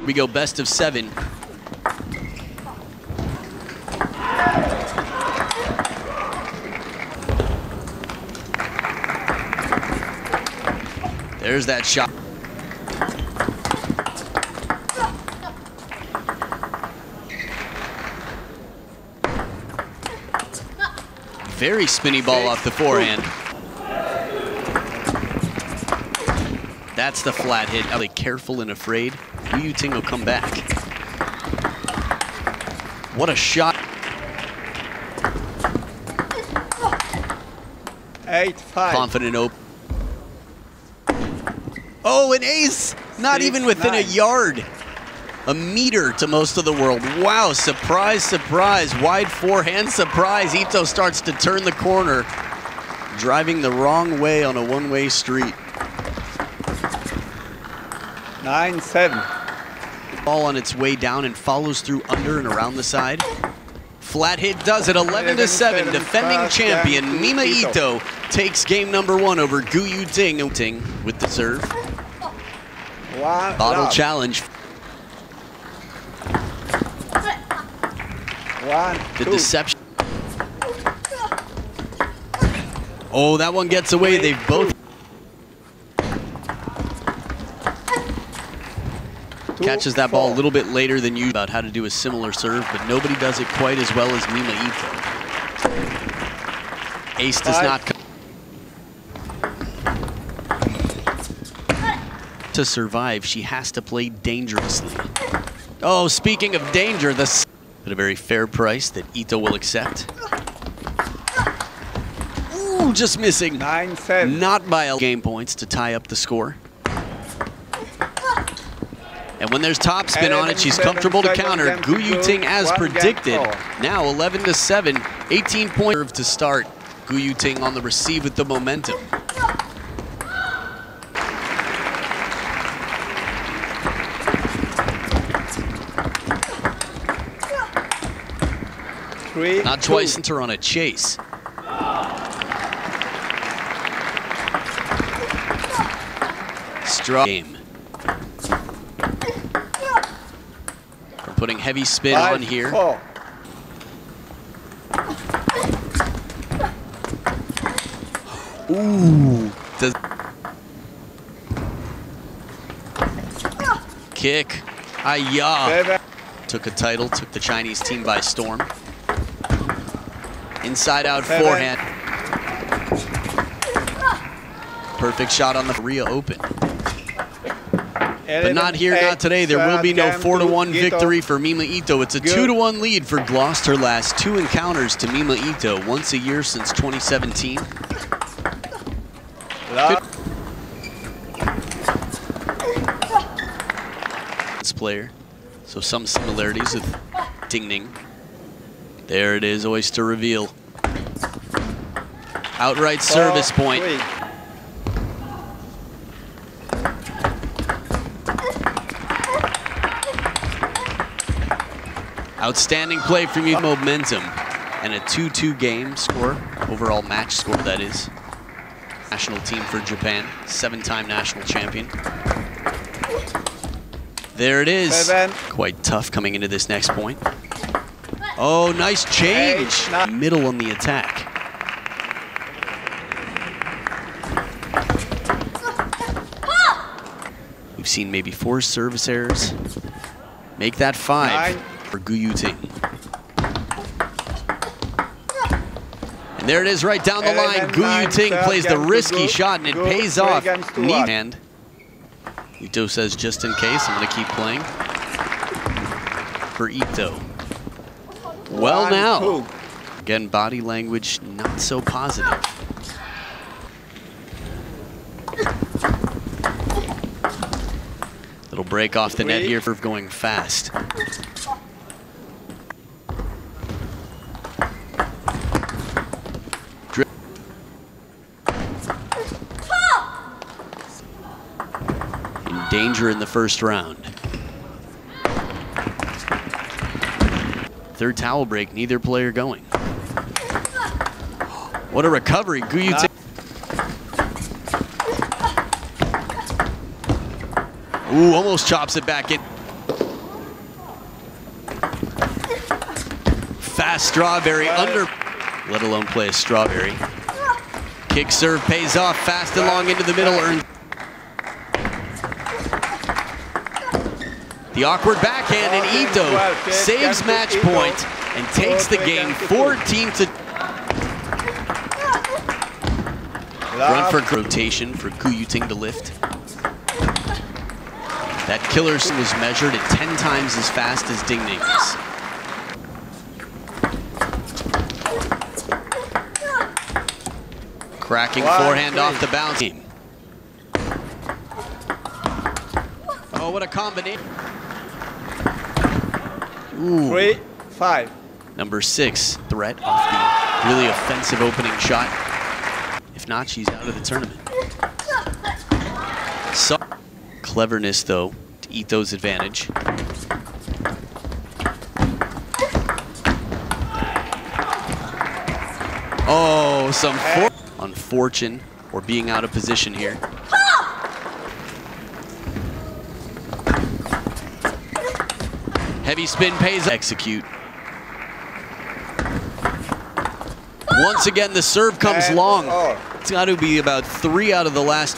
We go best of 7. There's that shot. Very spinny ball off the forehand. That's the flat hit. Really careful and afraid. Gu Yuting will come back. What a shot. 8-5. Confident open. Oh, an ace! Not even within a yard. A meter to most of the world. Wow, surprise, surprise. Wide forehand surprise. Ito starts to turn the corner, driving the wrong way on a one-way street. 9-7. Ball on its way down and follows through under and around the side. Flat hit does it, 11-7. Defending champion Mima Ito takes game number 1 over Gu Yuting with the serve. Bottle challenge. The deception. Oh, that one gets away. They've both. Catches that ball a little bit later than you about how to do a similar serve, but nobody does it quite as well as Mima Ito. Ace does not come. To survive, she has to play dangerously. Oh, speaking of danger, at a very fair price that Ito will accept. Ooh, just missing. 9-7. Not by a game points to tie up the score. And when there's topspin on it, she's comfortable to counter. Gu Yuting, as predicted. Now 11-7, 18-point serve to start. Gu Yuting on the receive with the momentum. Not twice since her on a chase. Strong game. We're putting heavy spin on here. Ooh. Kick. Ay-ya. Took a title, took the Chinese team by storm. Inside out forehand. Perfect shot on the Korea Open. But not here, not today. There will be no 4-1 victory for Mima Ito. It's a 2-1 lead for lost her last 2 encounters to Mima Ito, once a year since 2017. This player, so some similarities with Ding Ning. There it is, oyster reveal. Outright service point. Outstanding play from you. Momentum and a 2-2 game score, overall match score that is. National team for Japan, 7-time national champion. There it is. Quite tough coming into this next point. Oh, nice change. Middle on the attack. We've seen maybe 4 service errors. Make that 5 for Gu Yuting. And there it is right down the line. Gu Yuting plays the risky shot and it pays off. Knee hand. Ito says, just in case, I'm going to keep playing. For Ito. Well now. Again, body language not so positive. Little break off the net here for going fast. In danger in the first round. Third towel break, neither player going. What a recovery, Gu Yuting. Ooh, almost chops it back in. fast strawberry under, let alone play a strawberry. Kick serve pays off, fast and long into the middle. The awkward backhand, and Ito saves match point and takes the game 14-. Run for rotation for Gu Yuting to lift. That killer was measured at 10 times as fast as Ding Ning is. Cracking forehand off the bounce. Oh, what a combination. Ooh. 3-5. Number 6 threat off the really offensive opening shot. If not, she's out of the tournament. So cleverness, though, to Ito's advantage. Oh, some unfortunate or being out of position here. Heavy spin pays. Execute. Once again, the serve comes long. It's got to be about 3 out of the last.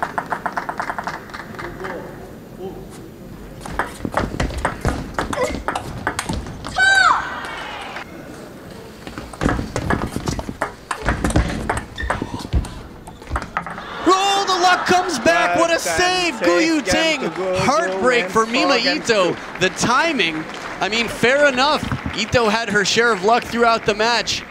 Oh, the luck comes back. What a save, Gu Yuting. Heartbreak for Mima Ito. The timing, I mean, fair enough. Ito had her share of luck throughout the match.